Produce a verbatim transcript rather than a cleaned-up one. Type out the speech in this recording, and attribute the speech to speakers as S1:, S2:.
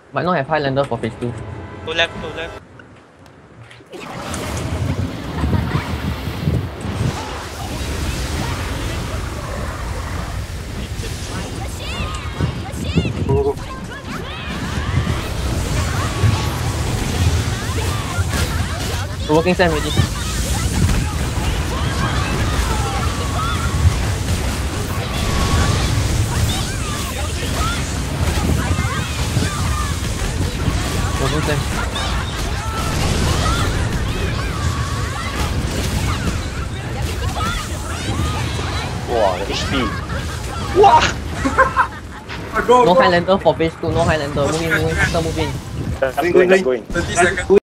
S1: Might not have Highlander for phase two.
S2: Go left, go left.
S3: Go, go, go.
S1: We're working Sam already. Working Sam.
S4: Wow, the H P. Wow!
S3: Go,
S1: No
S3: go.
S1: Highlander for phase two, no Highlander. Move in, move in, faster move in.
S4: I'm going, I'm going.
S3: thirty seconds.